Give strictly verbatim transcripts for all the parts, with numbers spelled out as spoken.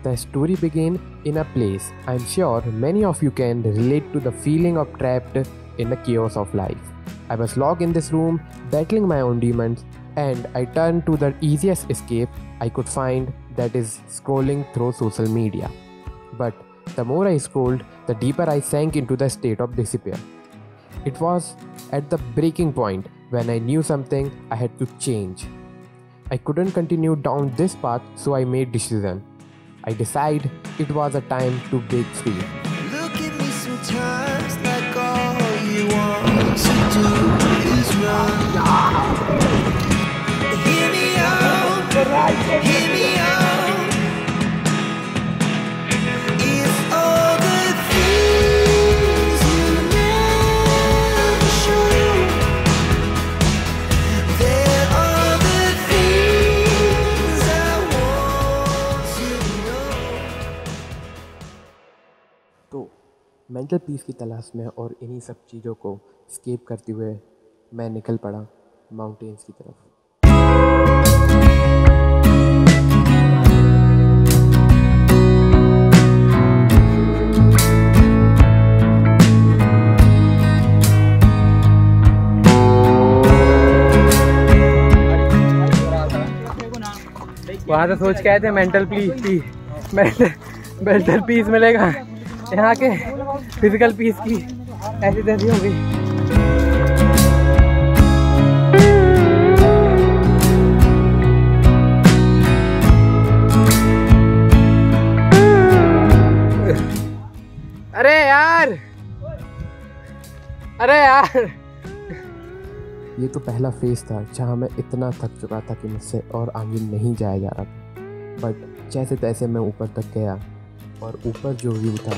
The story begins in a place I'm sure many of you can relate to, the feeling of trapped in the chaos of life. I was locked in this room, battling my own demons, and I turned to the easiest escape I could find, that is scrolling through social media. But the more I scrolled, the deeper I sank into the state of despair. It was at the breaking point when I knew something I had to change. I couldn't continue down this path, so I made decision. I decided it was a time to break free. Look at me sometimes like all you want to do is run. Hear me out, hear me out. If all the things you never show, there are the things I want to know. तो mental peace की तलाश में और इन्हीं सब चीज़ों को escape करते हुए मैं निकल पड़ा माउंटेन्स की तरफ। वहाँ से सोच के आए थे mental peace mental mental peace मिलेगा, यहाँ के फिजिकल पीस की ऐसी तैसी हो गई। अरे यार अरे यार ये तो पहला फेज था जहाँ मैं इतना थक चुका था कि मुझसे और आगे नहीं जाया जा रहा था। बट जैसे तैसे मैं ऊपर तक गया और ऊपर जो व्यू था,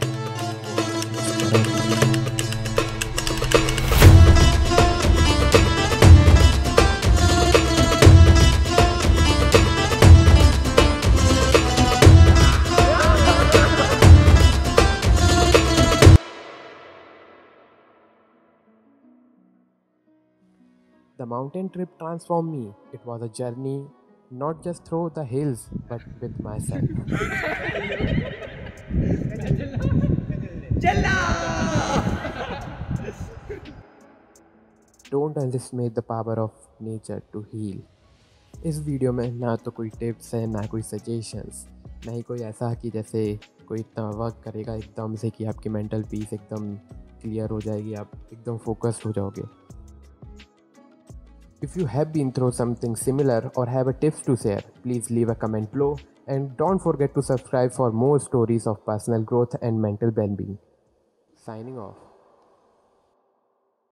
the mountain trip transformed me. It was a journey not just through the hills but with myself. Don't underestimate the power of nature to heal. इस वीडियो में ना तो कोई टिप्स है, ना कोई सजेशंस, ना ही कोई ऐसा कि जैसे कोई इतना वर्क करेगा एकदम से कि आपकी मेंटल पीस एकदम क्लियर हो जाएगी, आप एकदम फोकस्ड हो जाओगे। If you have been through something similar or have a tips to share, please leave a comment below and don't forget to subscribe for more stories of personal growth and mental well-being. Signing off.